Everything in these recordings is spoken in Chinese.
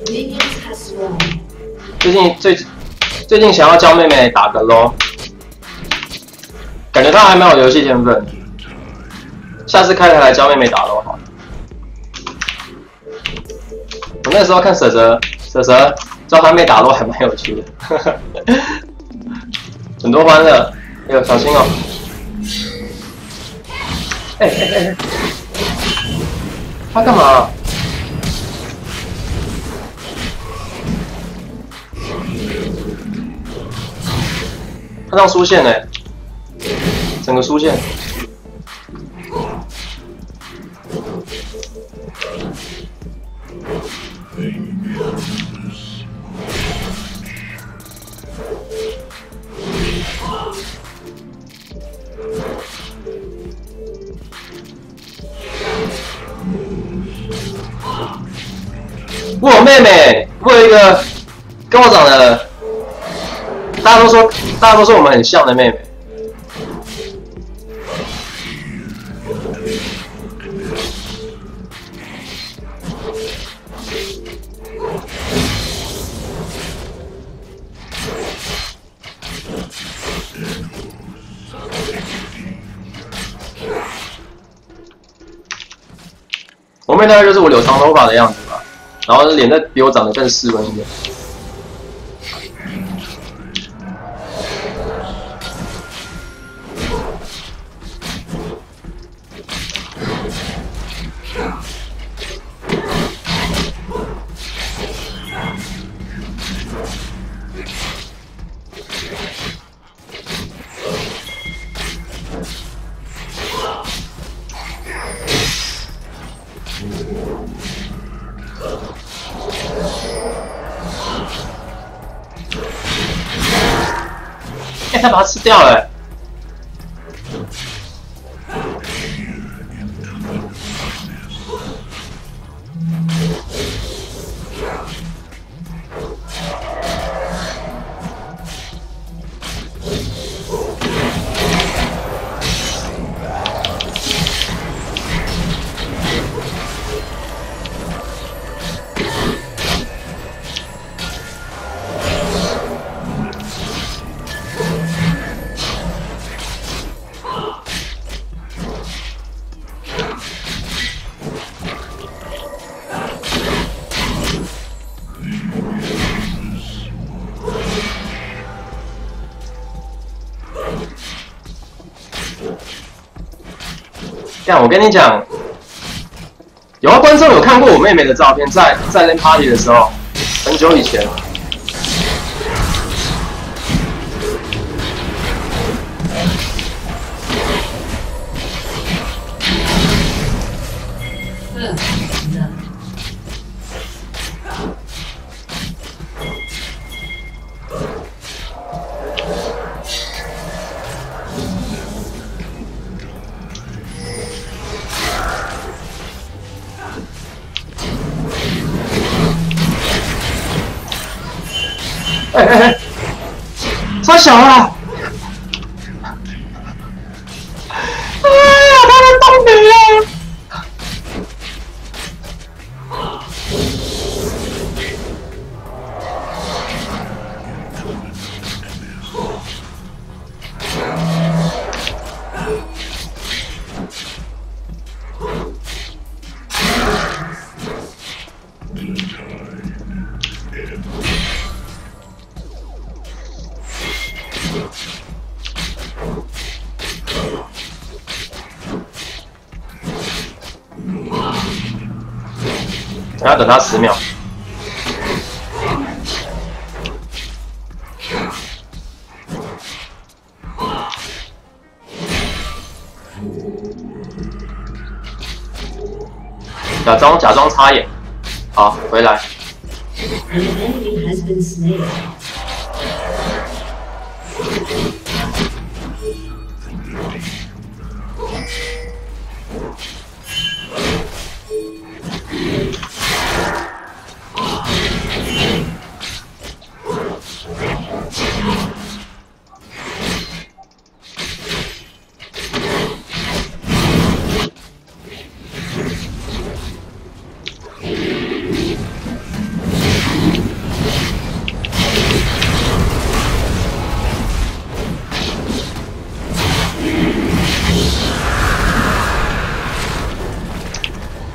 最近想要教妹妹打个 LOL， 感觉她还蛮有游戏天分。下次开台来教妹妹打 LOL 好了。我那时候看蛇教他妹打 LOL 还蛮有趣的，很多欢乐。哎呦，小心哦！哎，他干嘛？他让出线哎，整个出线。我有妹妹，我有一个跟我长得，大家都说我们很像的妹妹。我妹大概就是我留长头发的样子吧，然后脸再比我长得更斯文一点。他把它吃掉了。但我跟你讲，有的观众有看过我妹妹的照片，在 LAN party 的时候，很久以前。哎，太小了！哎呀，他们东北了！还要等他10秒。假装插眼，好，回来。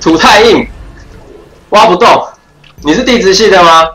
土太硬，挖不动。你是地质系的吗？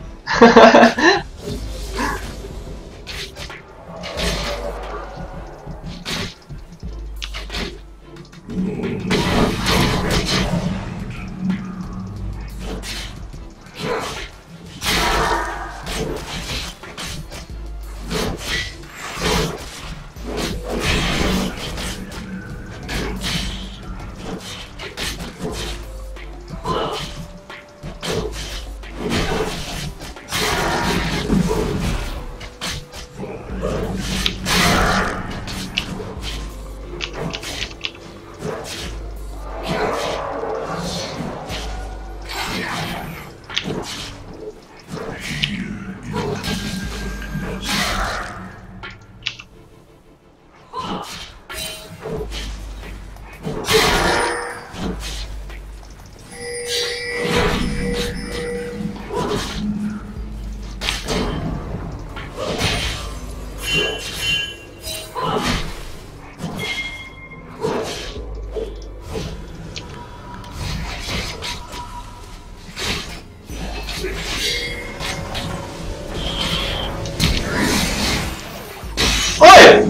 喂！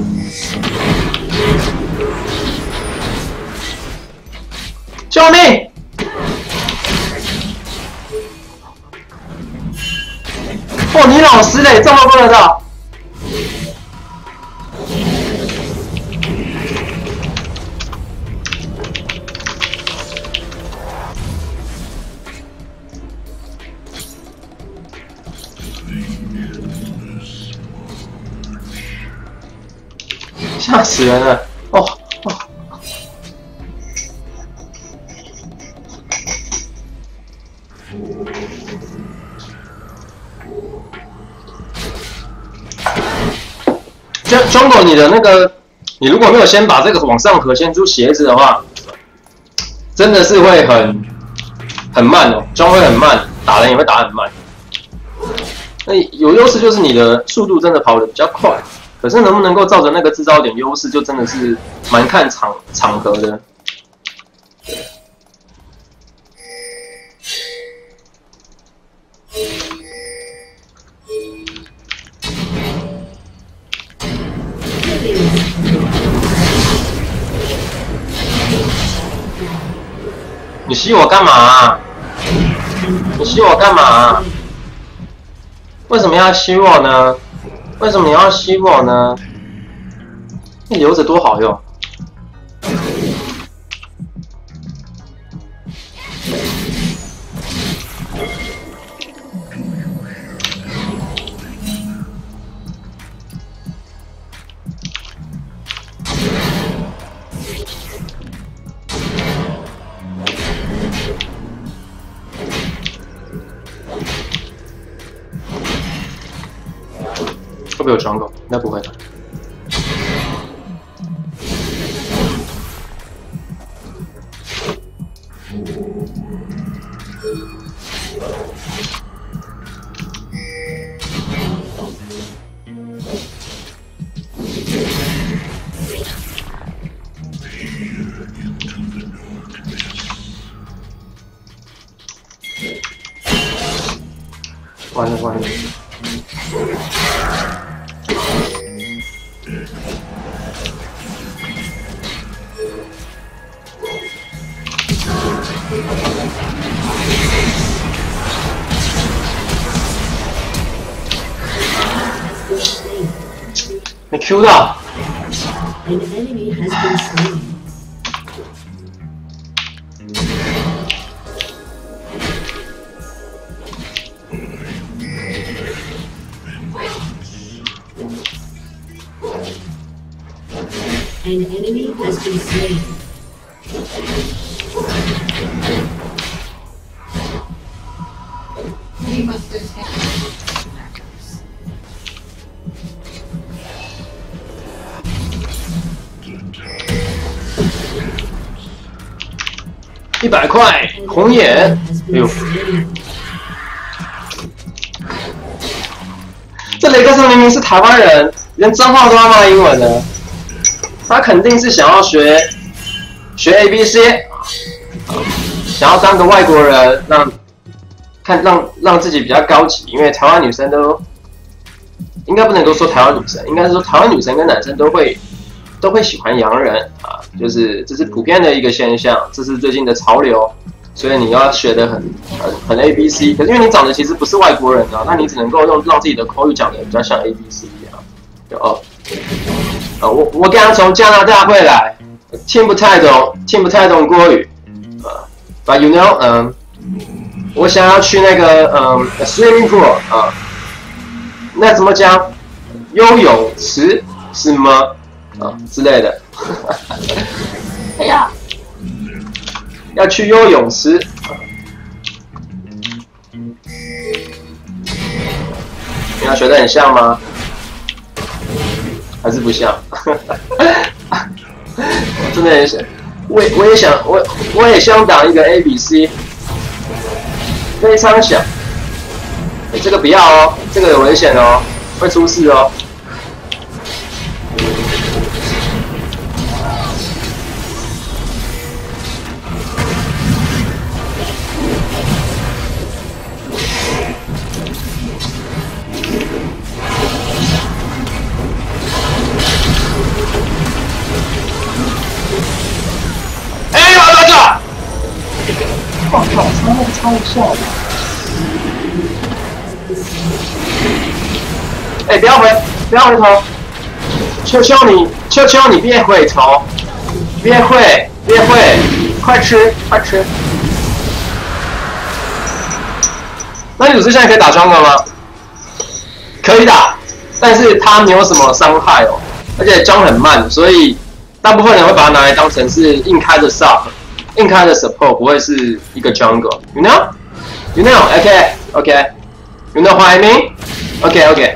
救命！哦，你老师嘞，这么不得到？吓死人了！哦哦。Jungle， 你的那个，你如果没有先把这个往上可先出鞋子的话，真的是会很慢哦，装会很慢，打人也会打很慢。那有优势就是你的速度真的跑得比较快。可是能不能够照着那个制造点优势，就真的是蛮看场合的。你吸我干嘛啊？你吸我干嘛啊？为什么要吸我呢？为什么你要吸我呢？你留着多好用。会不会有装狗？应该不会的。完了完了。没 Q 到。 An enemy has been slain. An enemy has been slain. We must attack. 100块红眼，哎呦！这雷克斯明明是台湾人，连脏话都要骂英文的，他肯定是想要学 ABC。 想要当个外国人，让自己比较高级，因为台湾女生都应该不能够说台湾女生，应该是说台湾女生跟男生都会喜欢洋人啊，就是这是普遍的一个现象，这是最近的潮流，所以你要学得很 ABC， 可是因为你长得其实不是外国人啊，那你只能够让自己的口语讲得比较像 ABC 啊，我刚刚从加拿大回来，听不太懂国语，but you know，我想要去那个swimming pool 那怎么讲？游泳池是吗？之类的。哎呀，要去游泳池。你要学得很像吗？还是不像？我真的很想，我也想当一个 ABC， 非常想。这个不要哦，这个有危险哦，会出事哦。哎，我来着！我靠，超笑的。哎，不要回头！求求你别回头！别会，快吃！那女主现在可以打装了吗？可以打，但是它没有什么伤害哦，而且装很慢，所以大部分人会把它拿来当成是硬开的 sub， 硬开的 support， 不会是一个 jungle。You know? Okay. You know what I mean? Okay.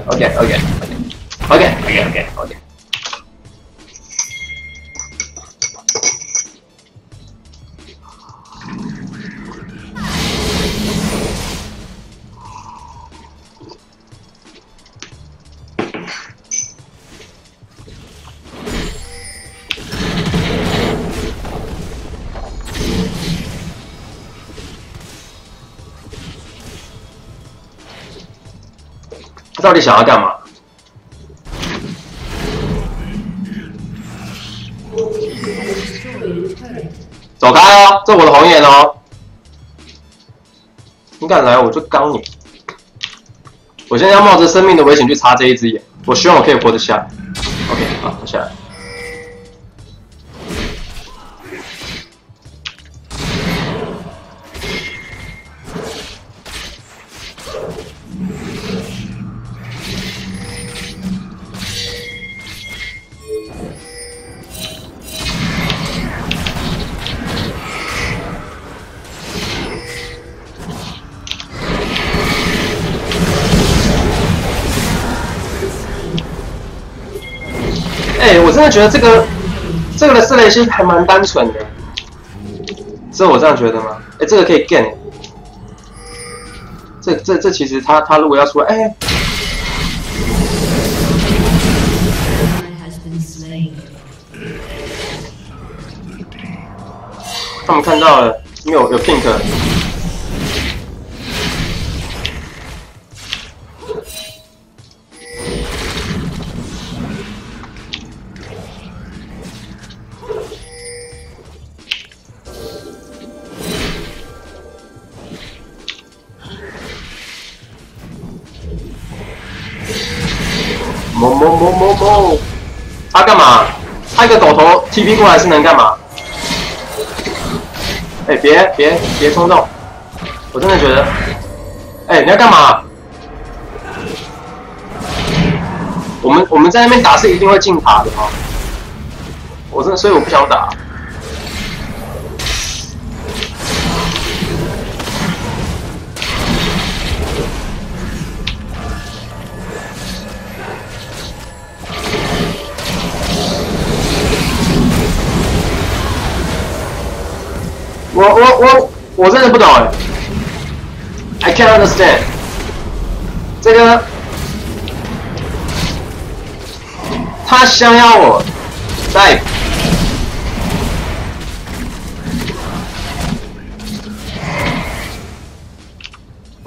他到底想要干嘛？走开哦，这我的红眼哦！你敢来我就刚你！我现在要冒着生命的危险去插这一只眼，我希望我可以活得下来。OK， 好，活下来。哎，我真的觉得这个的四雷星还蛮单纯的，是我这样觉得吗？哎，这个可以 gain， 这其实他如果要出来，哎，他们看到了，因为有 pink。某，他干嘛？他一个狗头 TP 过来是能干嘛？哎，别冲动！我真的觉得，哎，你要干嘛？我们在那边打是一定会进塔的哈。所以我不想打。我真的不懂哎 ，I can't understand。这个他想要我在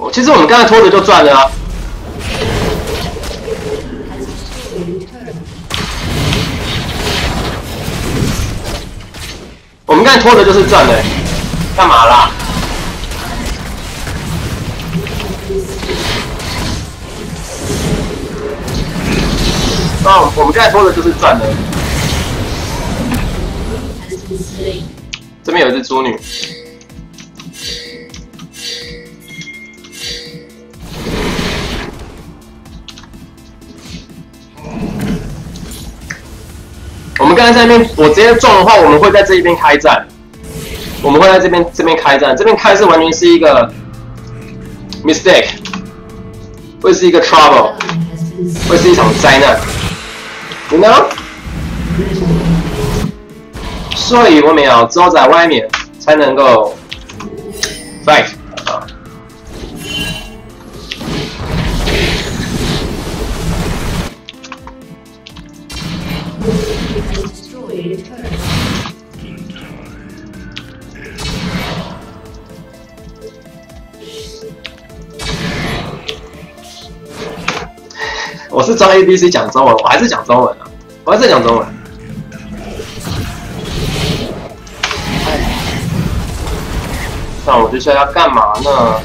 其实我们刚才拖着就赚了啊。我们刚才拖的就是赚的，干嘛啦？那我们刚才拖的就是赚的。这边有一只猪女。我们刚才在那边，我直接中的话，我们会在这一边开战。我们会在这边开战，这边开是完全是一个 mistake， 会是一个 trouble， 会是一场灾难。You know？ 所以我们要走在外面才能够 fight 啊。我是装 ABC 讲中文，我还是讲中文啊，我还是讲中文。那我接下来要干嘛呢？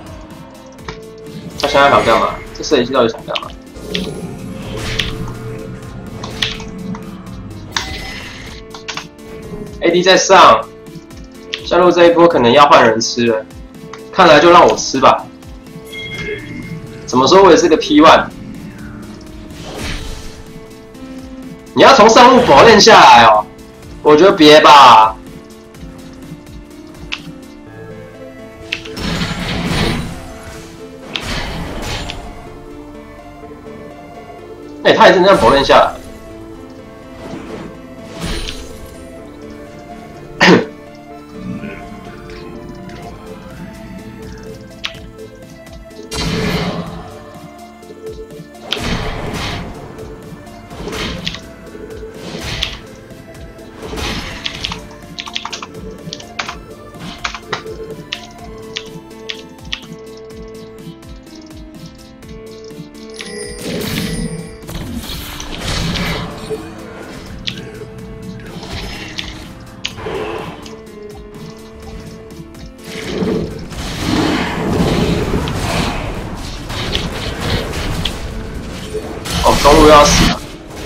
他现在想干嘛？这摄影机到底想干嘛？AD 在上，下路这一波可能要换人吃了，看来就让我吃吧。怎么说我也是个 P1， 你要从上路否练下来哦，我觉得别吧。他也是这样否认下来。中路要死了。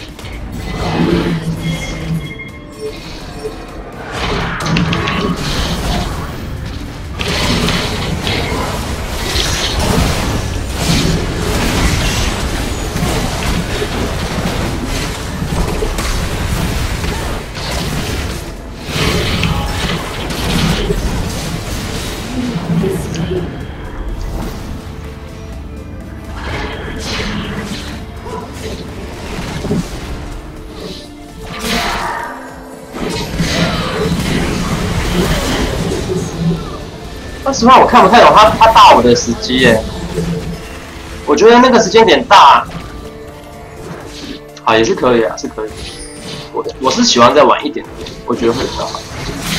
说实话，我看不太懂他大我的时机耶。我觉得那个时间点大，也是可以啊，是可以。我是喜欢再晚一点点，我觉得会比较好。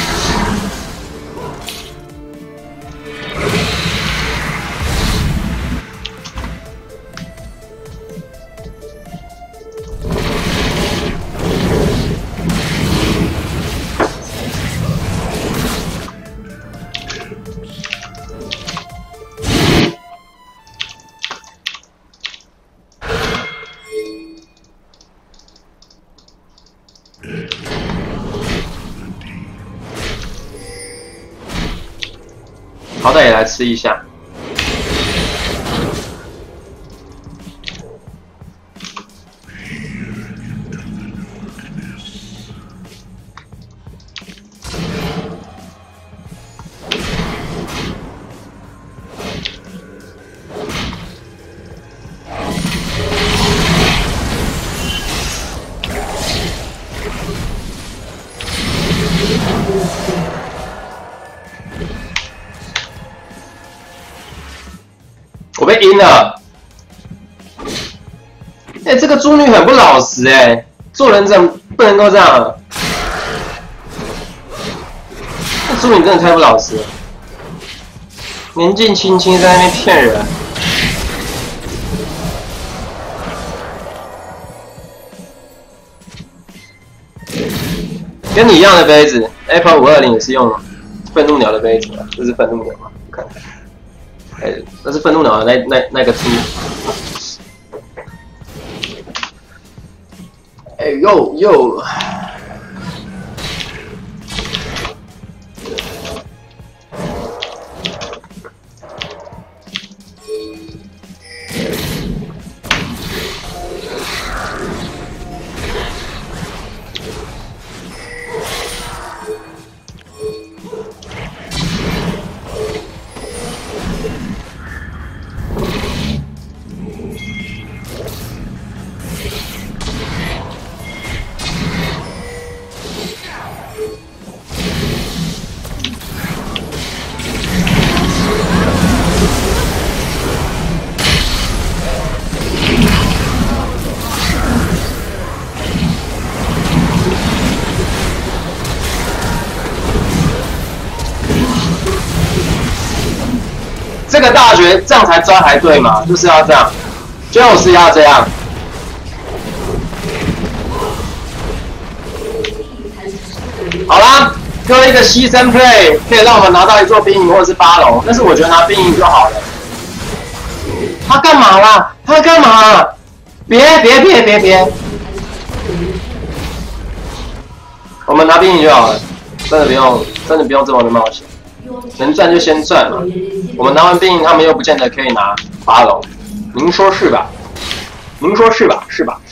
好歹也来吃一下。我被阴了，这个猪女很不老实做人怎么不能够这样？这猪女真的太不老实了。 年纪轻轻在那边骗人。跟你一样的杯子 ，Apple 520也是用愤怒鸟的杯子，这是愤怒鸟吗？看看，哎，那是愤怒鸟的那个猪。哎呦！这个大学这样才抓还对嘛？就是要这样，就是要这样。好啦，各位一个牺牲 play 可以让我们拿到一座兵营或者是8楼，但是我觉得拿兵营就好了。他干嘛啦？他干嘛？别！我们拿兵营就好了，真的不用这么的冒险。能赚就先赚嘛。我们拿完兵营，他们又不见得可以拿8楼，您说是吧？您说是吧？是吧？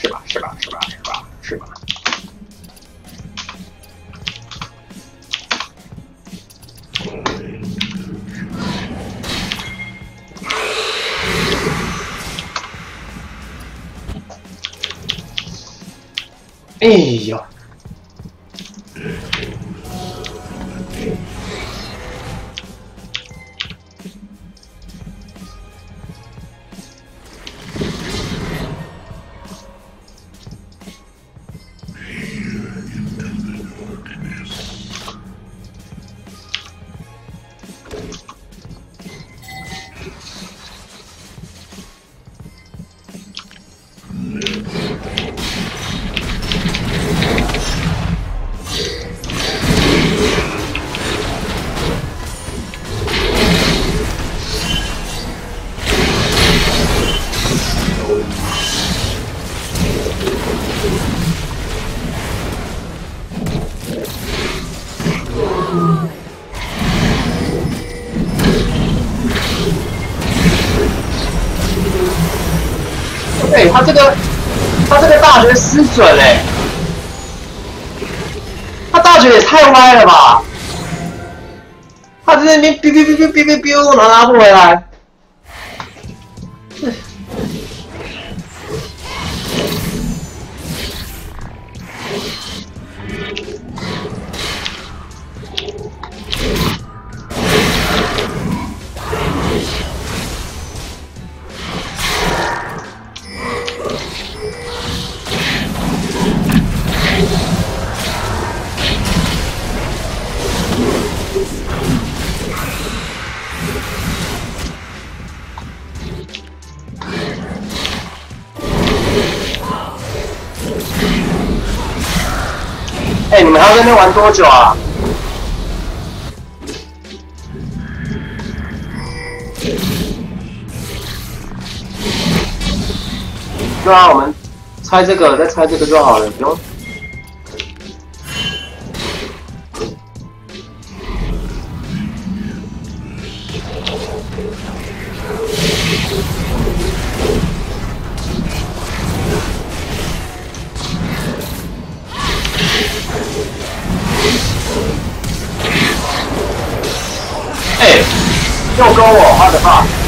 哎呦！哎，他这个大学失准嘞，他大学也太歪了吧！他在那边biu，然后拿不回来。哎，你们还要在那边玩多久啊？对啊，我们猜这个，再猜这个就好了，不用。哎，又勾我，我的妈！